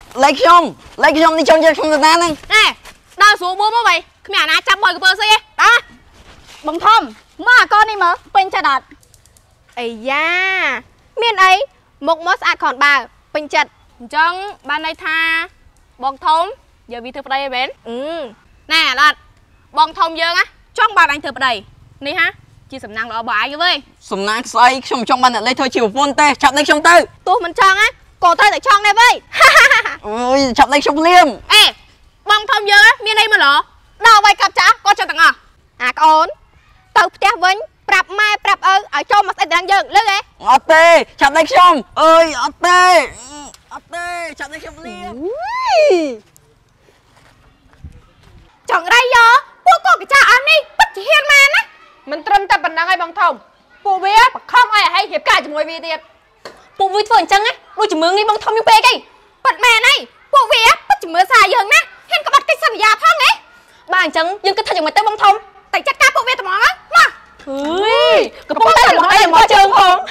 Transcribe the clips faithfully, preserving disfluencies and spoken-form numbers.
lấy không lấy không đi trong trong người ta nè nè đau xuống bố mới vậy mẹ ná chăm bồi cái bơ xí đó bằng thom mà con đi mà bên chặt đặt ấy da miền ấy một mốt ăn còn bà bên chặt chân ban đây tha bong thôm giờ bị thưa đây bén ừ nè lật bong thôm dương á trong bà anh thưa đây đi ha chia sầm năng đó bà ai với sầm năng say trong trong ban lấy thôi chiều phun tê chặt đây trong tư tôi mình trăng á cổ tay tại trong đây với ôi chặt đây trong liêm ê bong thôm dương á miền đây mà lọ đâu vậy cặp chả con cho tặng à à con tao theo với prap mai prap ơ ở trong mà sẽ đang dừng lướt đấy ở tê chặt đây trong ơi ở tê ở tê chặt đây trong liêm chẳng đây giờ cô cô cái cha ăn đi bất chỉ hiền man á mình trâm tập bản năng ai bằng thom phụ biết không ai hay hiệp cả cho mùi vi tiệt phụ vui phượng chăng á đôi chỉ mướn đi bằng thom như bê cái bật mẹ này phụ biết bất chỉ mướn xài dừng á hiền có bật cái sân già phong đấy bà chẳng nhưng cái thật chẳng mà tới bằng thom tại chắc cá phụ biết tụi món á mà ui cái bông tay là đây là mò trường không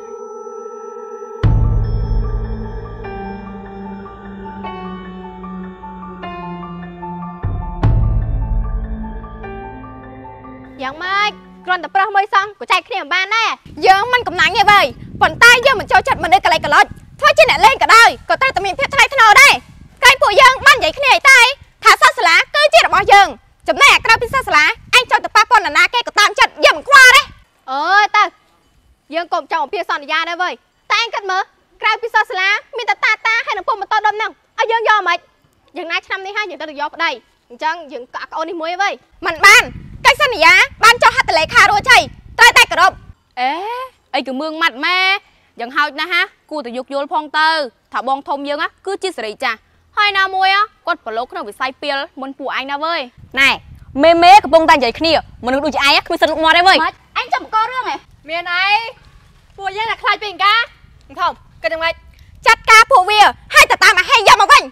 dạng mai còn tập ra mới xong của trai kia ban nè giờ mình cũng nắng như vậy phần tay giờ mình cho chặt mình đây cả lại cả lót thôi trên này lên cả đời còn tay tụi mình phép thay thế nào đây cái phụ dân ban vậy cái này tay thả sát lá cứ chia là bao dân chấm này cái pizza lá anh cho tập ba con là na cái của tạm chặt dầm qua đấy ơi ta dương cùng chồng phía son ra đây vậy ta anh cắt mớ cái pizza lá mi ta ta ta hay là phụ một to đâm nào ở dương do mày dương nay năm đi hai dương ta được do ở đây chẳng dương cả con đi muối vậy mình ban cái sân giá ban cho hạt lấy khá rồi chạy tay tay cả độc ế ấy cứ mương mặt mẹ chẳng hao na ha cu tự dục vô phong tơ thả bong thông dương á cứ chia sẻ chả hai na môi á con phải lố cái nào bị sai piel muốn phụ anh na với này mê mê cái bông tay vậy kia mình đuổi chị ai á cứ sân ngoài đây với anh chồng con rương này miền này phụ dân là khai bình cá không cái đừng mày chặt cá phụ vía hai tờ ta mà hay dầm mà vinh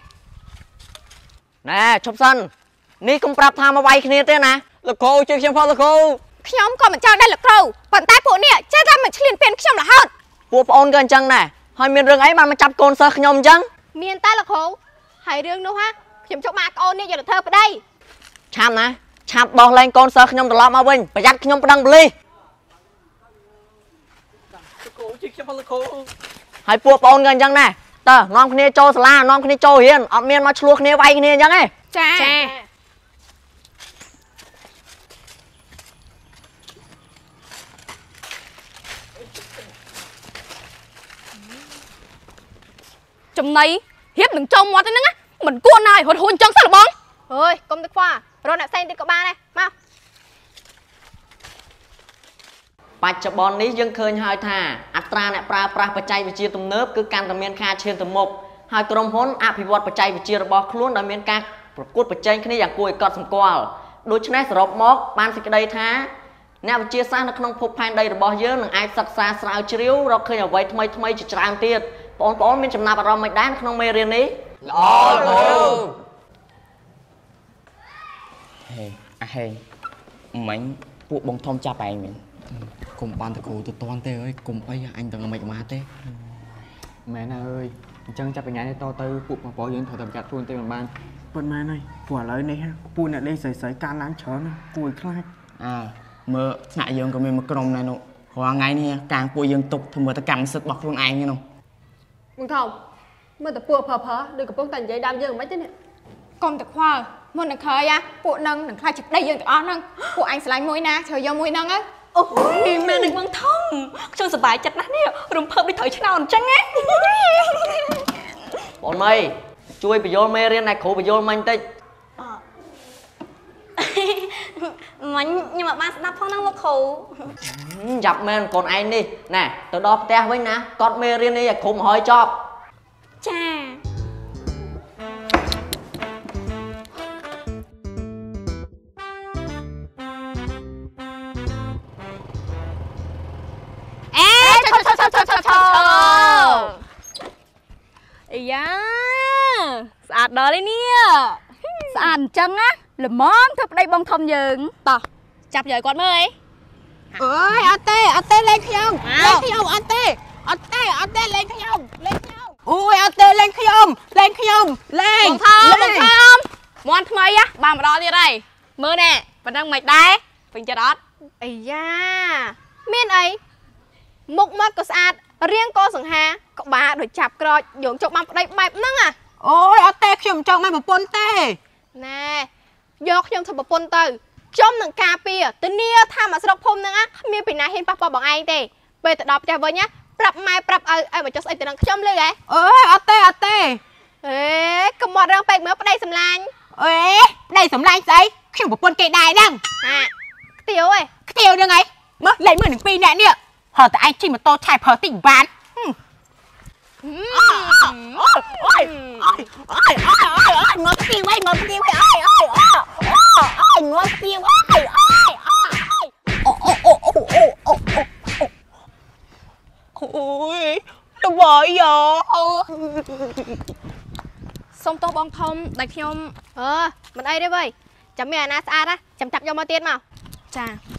nè chụp sân ní cũng prap tham mà bay kia thế nè là cô chơi xem phong là cô nhóm còn mình cho đây là cô vận tay phụ nè chơi ra mình liền tiền trong là hơn phụ ôn gần chăng nè hơi miền rừng ấy mà mà chặt côn sơ nhom chăng miền ta là khổ hay rương đâu ha chấm chọc mạc ôn đi giờ là thơ ở đây chạm nè chạm bò lên con sơ nhom là mà vinh phải dắt nhom đang bli hay phụ ôn gần chăng nè tờ non kia trâu sla non kia trâu hiền ở miền mà chluộc kia bay kia chăng ấy cha trong này hiếp đừng trông mua tới nữa mình cua này hồn hồn chân sao là bóng ơi công thức khoa rồi nè xanh đi cậu ba này mau បច្ចុប្បន្ននេះយើងឃើញហើយថាអត្រាអ្នកប្រើប្រាស់បច្ចេកវិទ្យាទំនើបគឺកាន់តែមានការឈានទៅមុខហើយក្រុមហ៊ុនអភិវឌ្ឍបច្ចេកវិទ្យារបស់ខ្លួនដោយមានការប្រកួតប្រជែងគ្នាយ៉ាងគួរឲ្យកត់សម្គាល់ដូច្នេះសរុបមកបានសេចក្តីថាអ្នកវិទ្យាសាស្ត្រនៅក្នុងភពផែនដីរបស់យើងនឹងអាចសិក្សាស្រាវជ្រាវរកឃើញអ្វីថ្មីថ្មីជាច្រើនទៀតបងប្អូនមានចំណាប់អារម្មណ៍មិនដែរក្នុងមេរៀននេះល្អលោកហេអាហេមិញពួកបងធំចាប់ឯងមែន cùng ban thầy cô từ toàn tê ơi cùng ấy anh từng mày mà tê mẹ này ơi chân chặt cái nhảy này to tư phụ mà bỏ dưỡng thổi tầm chặt luôn tê bằng ban bên mẹ này quả lấy này ha pui này đây sấy sấy can láng chó này cùi khai à mơ ngại dương của mình một cồng này nụ hoa ngày nè càng pui dương tục thì mơ ta cầm sứt bọc luôn anh nghe nụ mừng thòng mơ ta pua phở phở được cái bông tàn giấy đam dương mấy thế này con thật khoa môn đừng khơi á phụ nâng đừng khai trực đây dương on nâng phụ anh sẽ lánh mũi na chờ do mũi nâng á ôi mẹ đừng băng thông cho sờ bài chặt nát nè rùng phơm đi thổi chứ nào trắng á bọn mày chui bị vô mê riêng này khổ bị vô mình tích mà nhưng mà ba sẽ đáp phong năng một khổ dập men còn anh đi nè tao đo te với nè con mê riêng đi khổ mà hơi cho cha Ý da, sạch đó đấy nè. Sạch chân á, là món thức đây bông thông dừng. Tỏ, chạp giờ con mới. Ôi, anh tê, anh tê lên không? Lên không, anh tê. Anh tê, anh tê lên không? Lên không? អូយអត់ទេលេងខ្ញុំលេងខ្ញុំលេងបងថោបងថោមន់ថ្មីហ៎បានមកដល់ទៀតហើយមើលណែប៉ណ្ណឹងមិនដែរពេញចិត្តអត់អាយ៉ាមានអីមុខមាត់ក៏ស្អាតរាងក៏សង្ហាក្បាលដូចចាប់ក្រោចយកចុកបានប្តីបែបហ្នឹងអាអូយអត់ទេខ្ញុំចង់បានប្រពន្ធទេណែយកខ្ញុំធ្វើប្រពន្ធទៅខ្ញុំនឹងការពារធានាថាមកស្រុកភូមិហ្នឹងគ្មានពីណាហ៊ានប៉ះពាល់បងឯងទេពេលទៅដល់ផ្ទះវិញណាប្រាប់ម៉ែប្រាប់ឪឲ្យមកចុះស្អីទៅនឹងខ្ញុំលឺហ៎អើយអត់ទេអត់ទេអេកុំមករឿងពេកមើលប្តីសម្លាញ់អេប្តីសម្លាញ់ស្អីខ្ញុំប្រពន្ធគេដែរហ្នឹងអាខ្ទាវឯងខ្ទាវហ្នឹងឯងមើលលេងមើលនឹងពីរនាក់នេះហើតែឯងជិះម៉ូតូឆែប្រើតិចបានអូយអូយអូយអូយងត់ពីវៃងត់ពីវៃអូយអូយអូយងត់ពីវៃអូយអូអូអូអូអូអូអូយទៅបើយោសុំទោសបងធំដែលខ្ញុំអឺមិនអីទេវើយចាំមានអាណាស្អាតណាចាំចាប់យកមកទៀតមកចា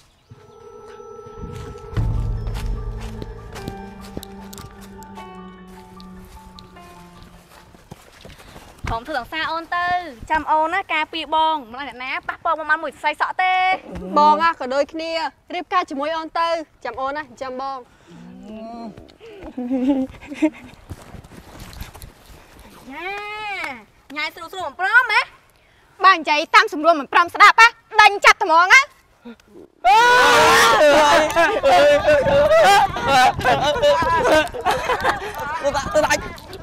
ខ្ញុំធ្វើទាំងសារអូនទៅចាំអូនណាការពីបងម្ល៉េះអ្នកណាប៉ះពងមកមួយសៃសក់ទេបងណាក៏ដូចគ្នារៀបការជាមួយអូនទៅចាំអូនណាចាំបងញ៉ាញ៉ាយស្រួលស្រួលមិនព្រមហ៎បើនិយាយតាមសម្រួលមិនប្រំស្ដាប់ហ៎ដេញចាប់ត្មងហ៎ទៅដាច់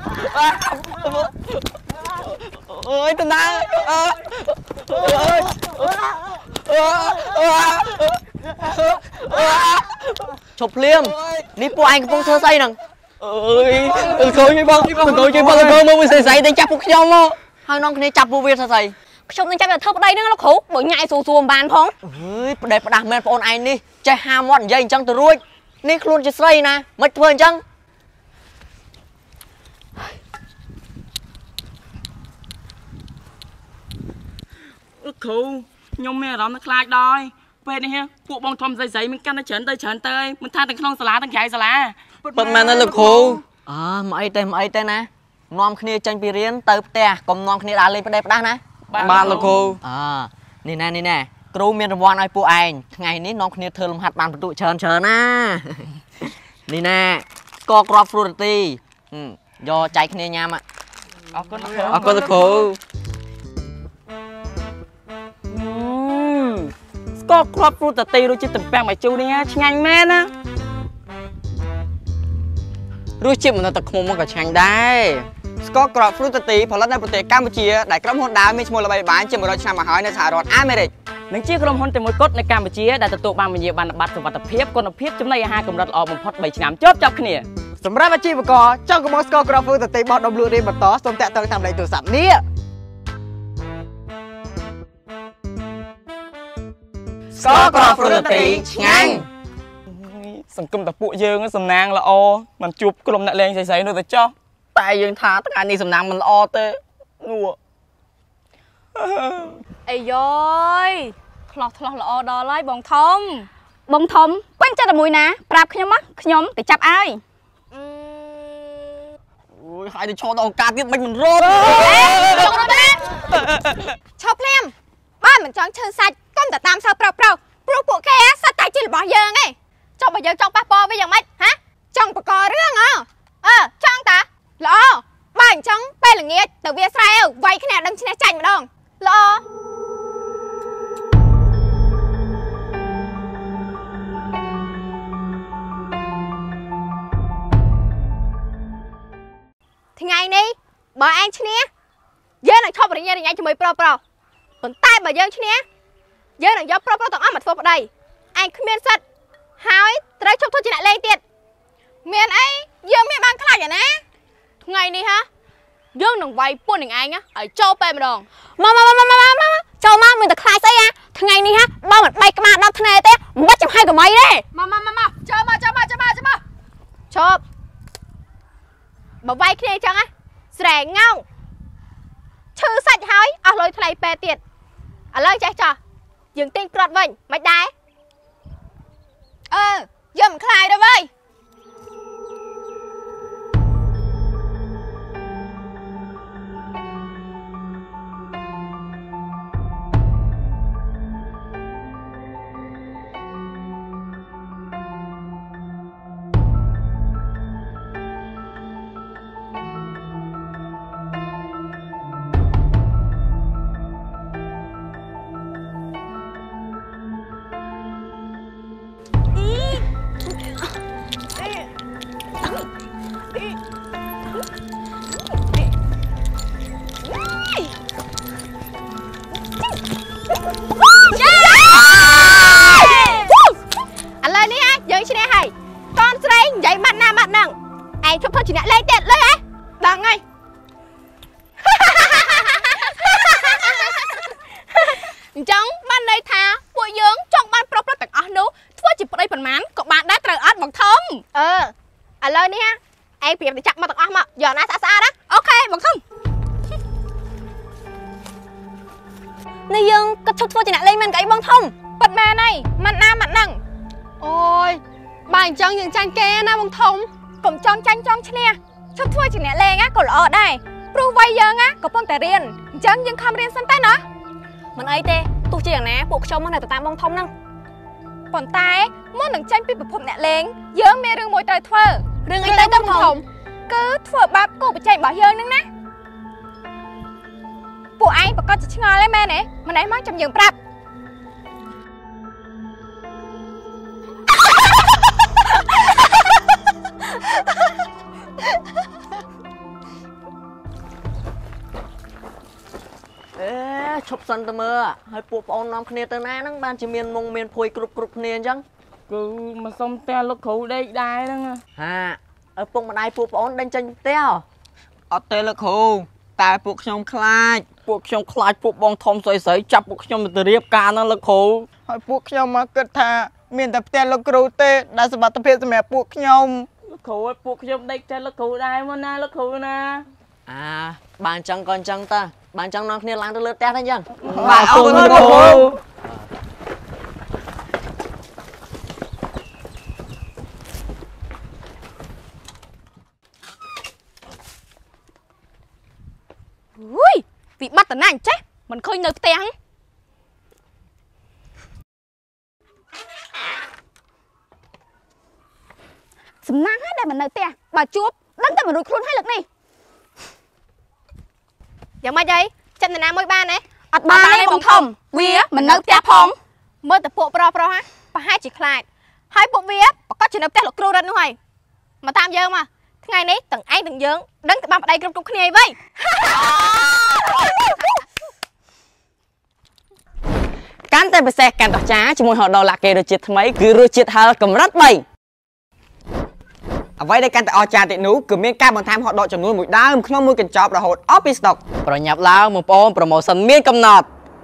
អើយទៅណាអើយជប់ភ្លាមនេះពួកឯងកំពុងធ្វើស្អីហ្នឹងអើយទៅខូចបងទៅខូចបងទៅមើលស្អីស្អីទៅចាប់ពួកខ្ញុំមកហើយនំគ្នាចាប់ពួកវាធ្វើស្អីខ្ញុំនឹងចាប់ទៅធ្វើប្តីនឹងលោកគ្រូបើញ៉ាយស្រួលស្រួលមិនបានផងអើយប្តីផ្ដាស់មែនបងអូនឯងនេះចេះហាមាត់និយាយអញ្ចឹងទៅរួចនេះខ្លួនជាស្រីណាមិនធ្វើអញ្ចឹងលោកគ្រូខ្ញុំមានអារម្មណ៍ថាខ្លាចដល់ពេលនេះពួកបងធំស្រីៗមានកាន់តែច្រើនទៅច្រើនទៅមិនថាទាំងក្នុងសាលាទាំងក្រៅសាលាពិតមែនណាលោកគ្រូអើមិនអីទេមិនអីទេណានាំគ្នាចេញពីរៀនទៅផ្ទះកុំនាំគ្នាដើរលេងប្តីផ្ដាស់ណាបាទលោកគ្រូអើនេះណែនេះណែគ្រូមានរង្វាន់ឲ្យពួកឯងថ្ងៃនេះនាំគ្នាធ្វើលំហាត់បានបន្ទុកច្រើនច្រើនណានេះណែស្ករគ្រាប់ហ្វ្រូរ៉ាទីយកចែកគ្នាញ៉ាំអរគុណលោកគ្រូអរគុណលោកគ្រូស្ករគ្រាប់ហ្វ្រូតាទីរសជាតិទំពាំងបាយជូរនេះឆ្ងាញ់មែនណារសជាតិមិនទៅខ្មុំមកក៏ឆ្ងាញ់ដែរស្ករគ្រាប់ហ្វ្រូតាទីផលិតនៅប្រទេសកម្ពុជាដែលក្រុមហ៊ុនដើមមានឈ្មោះល្បីល្បាញជាង100ឆ្នាំមកហើយនៅសហរដ្ឋអាមេរិកនឹងជាក្រុមហ៊ុនតែមួយគត់នៅកម្ពុជាដែលទទួលបានវិញ្ញាបនបត្រសុវត្ថិភាពគុណភាពចំណីអាហារកម្រិតល្អបំផុត3ឆ្នាំជាប់ជាប់គ្នាសម្រាប់អាជីវករចង់កុំស្ករក្របហ្វឺតេបោះដុំលក់រៀនបន្តសូមតាក់ទងតាមលេខទូរស័ព្ទនេះស្ករគ្រាប់ហ្វ្រូតាទីឆ្ងាញ់សង្គមតាពួកយើងសំណាងល្អមិនជួបក្រុមអ្នកលេងស្រីៗនោះទៅចោះតែយើងថាថ្ងៃនេះសំណាងមិនល្អទេនោះអីយ៉យឆ្លោះឆ្លោះល្អដល់ហើយបងធំបងធំពេញចិត្តតែមួយណាប្រាប់ខ្ញុំមកខ្ញុំទៅចាប់ឲ្យអូយហើយទៅឈរដល់ឱកាសទៀតមិនមិនរត់ចុះណាឈប់ភ្លាមបើមិនចង់ឈឺសាច់កុំតែតាមសើប្រុសប្រុសព្រោះពួកគេសាច់តែជារបស់យើងឯងចុះបើយើងចង់ប៉ះពាល់វាយ៉ាងម៉េចហាចង់បកករឿងអើអើចង់តាល្អបើអញ្ចឹងពេលល្ងាចទៅវាស្រែវាយគ្នាដឹងឈ្នះចាញ់ម្ដងល្អថ្ងៃនេះបើឯងឈ្នះយើងនឹងឈប់រញ៉េរញ៉ៃជាមួយប្រុសប្រុសប៉ុន្តែបើយើងឈ្នះយើងនឹងយកប្រុសប្រុសទាំងអស់មកធ្វើប្តីឯងគ្មានសិទ្ធហើយត្រូវឈប់ធ្វើជាអ្នកលេងទៀតមានអីយើងមានបានខ្លាចអាណាថ្ងៃនេះហ៎យើងនឹងវាយពួននឹងឯងឲ្យចូលពេលម្ដងមកមកមកមកមកចូលមកមិនតែខ្លាចស្អីហ៎ថ្ងៃនេះហ៎បើមិនបែកក្បាលដល់ថ្នេរទេមិនចាំឲ្យកម្អីទេមកមកមកមកចូលមកចូលមកចូលមកចូលមកឈប់បើវាយគ្នាអញ្ចឹងណាស្រែងងោឈឺសាច់ហើយអស់លុយថ្លៃពេទ្យទៀតឥឡូវចេះចោះយើងទិញក្រត់វិញមិនដែរអឺយើងមិនខ្លាចទេវើយឯងព្រៀបទៅចាក់មកទាំងអស់មកយកណាស្អាតស្អាតណាអូខេបងធំនេះយើងក៏ឈប់ធ្វើជាអ្នកលេងមិនអីបងធំប៉ិតមែនហើយមិនណាមិនហ្នឹងអូយបើអញ្ចឹងយើងចាញ់គេណាបងធំកុំចង់ចាញ់ចង់ឈ្នះឈប់ធ្វើជាអ្នកលេងណាក៏ល្អដែរព្រោះវ័យយើងណាកំពុងតែរៀនអញ្ចឹងយើងខំរៀនសិនទៅណាមិនអីទេទោះជាយ៉ាងណាពួកខ្ញុំមកនៅតាមបងធំហ្នឹងប៉ុន្តែមុននឹងចេញពីប្រភពអ្នកលេងយើងមានរឿងមួយត្រូវធ្វើរឿងអីទៅបងធំគឺធ្វើបាបគូប្រជែងរបស់យើងហ្នឹងណាពួកឯងប្រកាសជាឆ្ងល់ទេមែនទេម្នេះមកចាំយើងប្រាប់អេឈប់សិនទៅមើលហើយពួកប្អូននាំគ្នាទៅណាហ្នឹងបានជាមានមុងមានភួយគ្រប់គ្រប់គ្នាអញ្ចឹងគឺមកសុំផ្ទះលោកគ្រូដេកដែរហ្នឹងហាឪពុកម្ដាយពួកប្អូនដេញចេញផ្ទះអត់ទេលោកគ្រូតែពួកខ្ញុំខ្លាចពួកខ្ញុំខ្លាចពួកបងធំស្រីស្រីចាប់ពួកខ្ញុំទៅរៀបការហ្នឹងលោកគ្រូហើយពួកខ្ញុំមកគិតថាមានតែផ្ទះលោកគ្រូទេដែលសុវត្ថិភាពសម្រាប់ពួកខ្ញុំលោកគ្រូឲ្យពួកខ្ញុំដេកផ្ទះលោកគ្រូដែរមកណាលោកគ្រូណាអាបានអញ្ចឹងក៏អញ្ចឹងតាបានអញ្ចឹងនាំគ្នាឡើងទៅលើផ្ទះទៅអញ្ចឹងបាទអរគុណលោកគ្រូហ៊ុយវិបត្តិណាស់ចេះមិនឃើញនៅផ្ទះសំណាងហើយដែលមិននៅផ្ទះបើជួបដឹងតែមិនរួចខ្លួនហើយលើកនេះយ៉ាងម៉េចអីចិត្តនរណាមួយបានទេអត់បានទេបងធំវាមិននៅផ្ទះផងមើលតែពួកប្រុសប្រុសណាប្រហែលជាខ្លាចហើយពួកវាប្រកាសជានៅផ្ទះលោកគ្រូរិទ្ធនោះហើយមកតាមយើងមកថ្ងៃនេះទាំងឯងទាំងយើងដឹងតែបានប្តីគ្រប់គ្រប់គ្នាអីវ៉ៃកាន់តែពិសេសកាន់តែចាជាមួយហូដូឡាកេរសជាតិថ្មីគឺរសជាតិហឹរកម្រិតបីអ្វីដែលកាន់តែអស្ចារ្យទៀតនោះគឺមានការបន្ថែមហូដូចំនួនមួយដើមក្នុងមួយកញ្ចប់រហូតអស់ពីស្តុកប្រញាប់ឡើងបងប្អូនប្រូម៉ូសិនមានកំណត់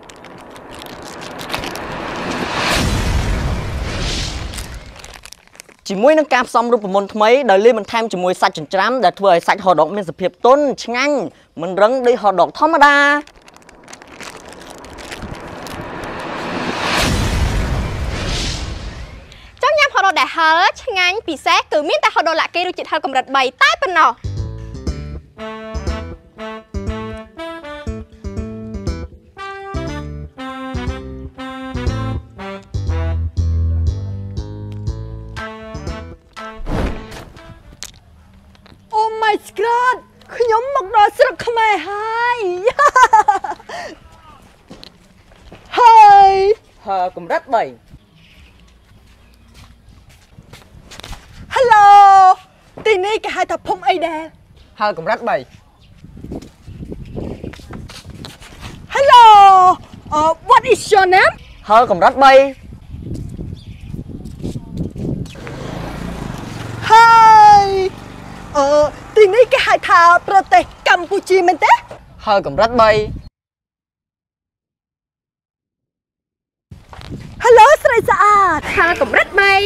ជាមួយនឹងការផ្សំរូបមន្តថ្មីដោយលាយបន្ថែមជាមួយសាច់ចិញ្ច្រាំដែលធ្វើឲ្យសាច់ហូដូមានសភាពទន់ឆ្ងាញ់មិនរឹងដូចហូដូធម្មតាចង់ញ៉ាំហូដូដែលហឹរឆ្ងាញ់ពិសេសគឺមានតែហូដូឡាកេរសជាតិហឹរកម្រិតបីតែប៉ុណ្ណោះខ្ញុំមកដល់ស្រុកខ្មែរហើយហើយហើកម្រិតបី Hello ទីនេះគេហៅថាភូមិអីដែរហើកម្រិតបី Hello uh, what is your name ហើកម្រិតបី Hi អឺទីនេះគេហៅថាប្រទេសកម្ពុជាមែនទេហើកម្រិតបី Hello ស្រីស្អាតហើកម្រិតបី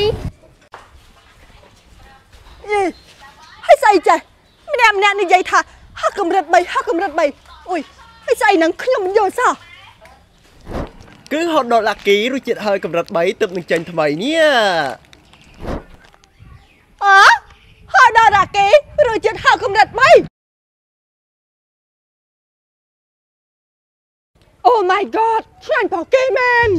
យេហើយស្អីចេះម្នាក់ម្នាក់និយាយថាហើកម្រិតបីហើកម្រិតបីអុយហើយស្អីហ្នឹងខ្ញុំមិនយល់សោះគឺហូដូឡាគីរសជាតិហើយកម្រិតបីទើបនឹងចេញថ្មីនេះអើហូដូឡាគីរសជាតិហើយកម្រិតបី Oh my god ឆ្ងាញ់ផងគេមែន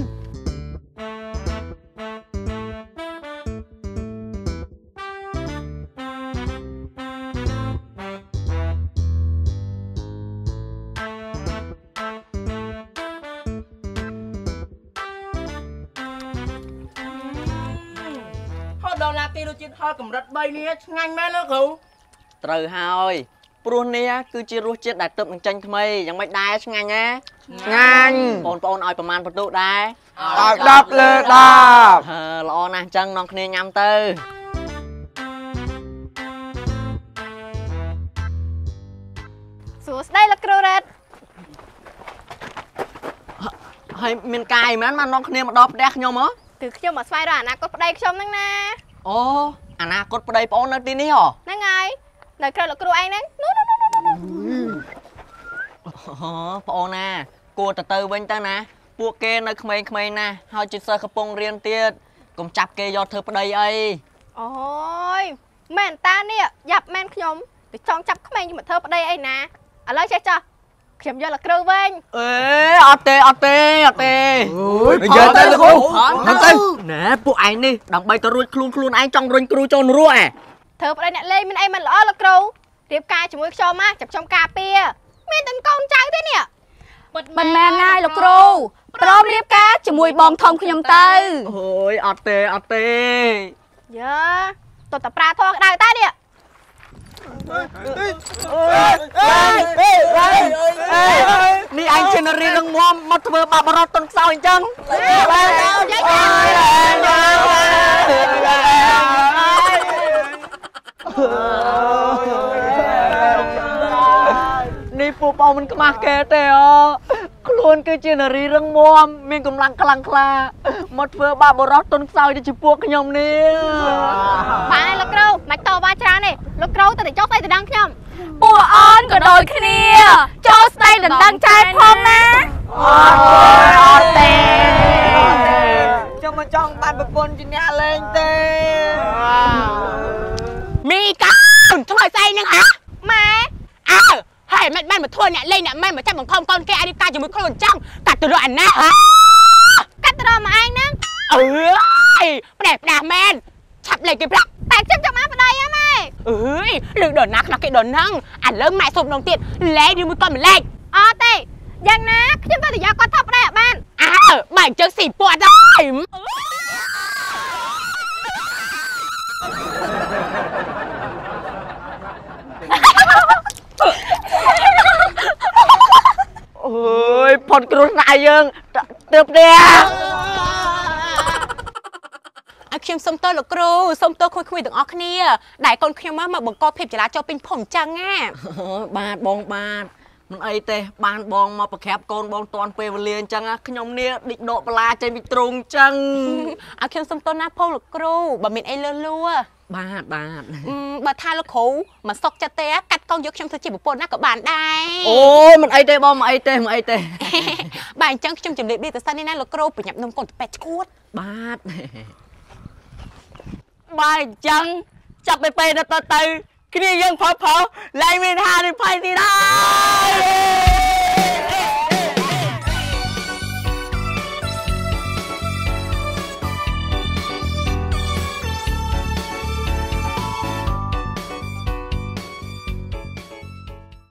ដុល្លារទីរសជាតិហឹរកម្រិតបីនេះឆ្ងាញ់មែនលោកគ្រូត្រូវហើយព្រោះនេះគឺជារសជាតិដែលទើបនឹងចេញថ្មីយ៉ាងម៉េចដែរឆ្ងាញ់ណាឆ្ងាញ់បងប្អូនឲ្យប្រមាណបន្ទុកដែរឲ្យដប់លើដប់ហឺល្អណាស់អញ្ចឹងនាំគ្នាញ៉ាំទៅសួស្ដីលោកគ្រូរ៉េតហើយមានកាយមែនមកនាំគ្នាមកដល់ផ្ទះខ្ញុំហ៎គឺខ្ញុំមកស្វែងរកអនាគតប្តីខ្ញុំហ្នឹងណាអូអនាគតប្តីប្អូននៅទីនេះហ៎ហ្នឹងហើយនៅក្រៅលោកគ្រូឯងហ្នឹងនោះនោះនោះនោះអូបងអូនណាគួរទៅទៅវិញទៅណាពួកគេនៅក្មេងៗណាហើយជាសិស្សកំពុងរៀនទៀតកុំចាប់គេយកធ្វើប្តីអីអូយមែនតានេះយ៉ាប់មែនខ្ញុំទៅចង់ចាប់ក្មេងមកធ្វើប្តីអីណាឥឡូវចេះចោះខ្ញុំយកលោកគ្រូវិញអេអត់ទេអត់ទេអត់ទេនិយាយទៅលោកគ្រូហ្នឹងទៅណែពួកឯងនេះដើម្បីទៅរួចខ្លួនខ្លួនឯងចង់រុញគ្រូចូលនរោហ៎ធ្វើប្តីអ្នកលេងមានអីមិនល្អលោកគ្រូរៀបការជាមួយខ្ញុំមកចាប់ខ្ញុំការពារមានតែកូនចៅទេនេះមិនមែនណាលោកគ្រូព្រមរៀបការជាមួយបងធំខ្ញុំទៅអូយអត់ទេអត់ទេយើតើតប្រាធေါ်ក្តៅតែនេះនេះឯងជានារីរឹងមាំមកធ្វើបាបរត់ទុនខ្សោយអញ្ចឹងនេះពួកបងមិនខ្មាស់គេទេអូខ្លួនគឺជានារីរឹងមាំមានកម្លាំងខ្លាំងក្លាមកធ្វើបាបរត់ទុនខ្សោយដូចជាពួកខ្ញុំនេះបាទលោកគ្រូមិនតវ៉ាច្រើនទេលោកគ្រូទៅតែចុះស្អីទៅដឹងខ្ញុំពួកអូនក៏ដូចគ្នាចូលស្ដីដណ្ដឹងចែកផងណាអត់ទេខ្ញុំមិនចង់បានប្រពន្ធជាអ្នកលេងទេមីកាធ្វើស្អីហ្នឹងហ៎ម៉ែអើហើយមិនបានមកធ្វើអ្នកលេងអ្នកម៉ែមកចាប់បង្ខំកូនគេឲ្យរៀបការជាមួយខ្លួនចង់កាត់ទៅរកអាណាហ៎កាត់ទៅរកមកឯងហ្នឹងអើយផ្ដែផ្ដាស់មែនឆាប់លេងគេប្រាក់តែខ្ញុំចង់បានប្តីហ៎ម៉ែអើយលឺដល់ណាខ្លះគេដល់ហ្នឹងឥឡូវម៉ែសុំដងទៀតលេងឬមួយគាត់មិនលេងអត់ទេយ៉ាងណាខ្ញុំទៅតែយកគាត់ធ្វើប្តីឲ្យបានអើបើអញ្ចឹងស៊ីពត់ហើយអូយផុតគ្រោះថ្នាក់យើងទើបទេឲ្យខ្ញុំសុំទោសលោកគ្រូសុំទោសคุยคุยទាំងអស់គ្នាដែលកូនខ្ញុំមកបង្កភាពចលាចលពេញភូមិអញ្ចឹងណាបាទបងបាទមិនអីទេបានបងមកប្រក្រាបកូនបងតាន់ពេលវេលាអញ្ចឹងខ្ញុំនេះឌិចដកបលាចេញពីទ្រូងអញ្ចឹងឲ្យខ្ញុំសុំទោសណាផងលោកគ្រូបើមានអីលឺលួបាទបាទបើថាលោកគ្រូមកសុកចិត្តទេកាត់កូនយកខ្ញុំធ្វើជាប្រពន្ធណាក៏បានដែរអូយមិនអីទេបងមិនអីទេមិនអីទេបាទអញ្ចឹងខ្ញុំជម្រាបលាទៅសិននេះណាលោកគ្រូប្រញាប់នំកូនទៅពេទ្យឈួតបាទបាទអញ្ចឹងចាប់ទៅពេលទៅទៅគ្នាយើងផលផលឡើងមានហានិភ័យទីដែរ